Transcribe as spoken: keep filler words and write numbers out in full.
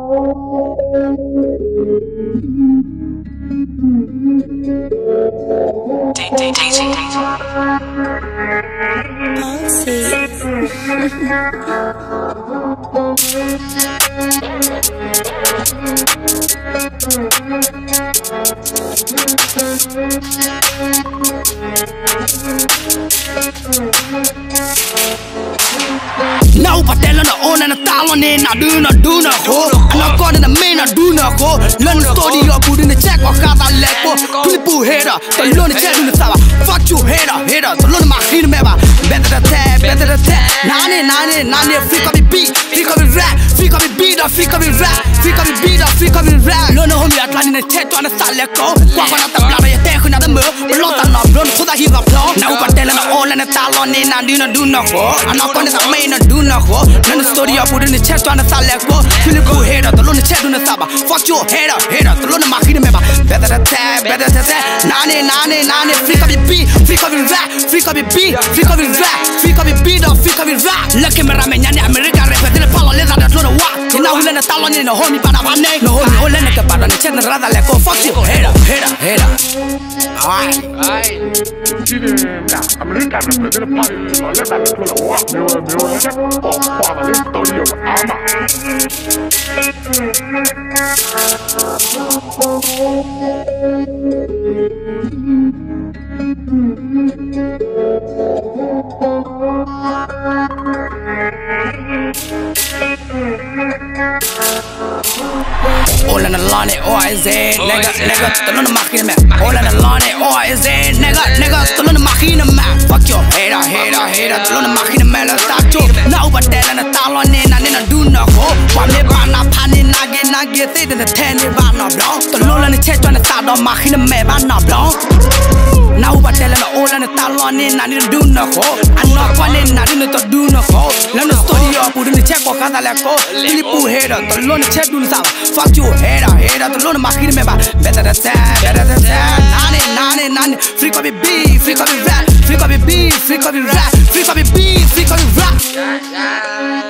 Now but tell no on and a talon in I do not do not go. I'm not in the main I do not go. Learn the story of put in the check or got a lepo. People hater, the loan check in the tower. Fuck you hater, hater, the loan my hit member. Better the tap, better the tap. Nani, nani, nani, freak of the beat, freak of the rap, freak of the beat, freak of the rap, freak of the beat, freak of the rap. Learn the homie at line in the tet on the style let go. Walk on the blood, you take another move. Lot of love, run for the hero flow. Now but tell no on and a talon in I do not do not go. I'm not going to main I do not go. Learn the story I put in the chest on the style let go. People hater, the loan check on the saba. Fuck you hater, hater, the loan my hit member. Better the tap, better the tap. Nani, nani, nani, freak of the beat, freak of the rap, freak of the beat, freak of the rap, freak of the beat, freak of the rap. Lucky me ramen yani America rap the palo leza da tlo wa. You know we let the talon in the homie para one day. No homie, all let the para the check the rada let go. Fuck you hater, hater, hater. Alright, alright. America rap the palo leza da tlo wa. Me wa me wa let go. Para the story of ama. All in the line, oh is it, nigga, nigga, the luna machine man. All in the line, oh is it, nigga, nigga, the luna machine man. Fuck your hater, hater, hater, the luna machine man. Let's start to now, but then the talon in and then I do not go. One day, bana, pani, nagi, nagi, say the ten, bana, blanc. The luna in the chest on the start of machine man, bana, blanc. Now, but tell them all in the talon in and do not go. I'm not one in, I didn't do not go. Learn the story of putting the check or can't let go. People hater, the luna check do the fuck you hater, hater, the luna machine member. Better the time, better the time. Nani, nani, nani, freak of the beat, freak of the rap, freak of the beat, freak of the rap, freak of the beat, freak of the rap.